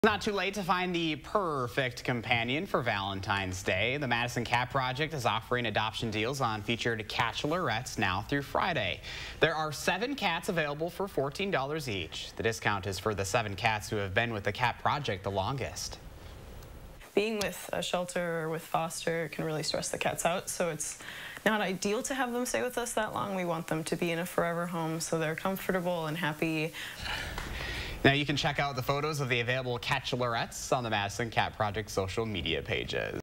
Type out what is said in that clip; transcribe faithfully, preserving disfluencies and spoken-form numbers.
Not too late to find the perfect companion for Valentine's Day. The Madison Cat Project is offering adoption deals on featured Cat-chelorettes now through Friday. There are seven cats available for fourteen dollars each. The discount is for the seven cats who have been with the Cat Project the longest. Being with a shelter or with foster can really stress the cats out, so it's not ideal to have them stay with us that long. We want them to be in a forever home so they're comfortable and happy. Now you can check out the photos of the available Cat-chelorettes on the Madison Cat Project social media pages.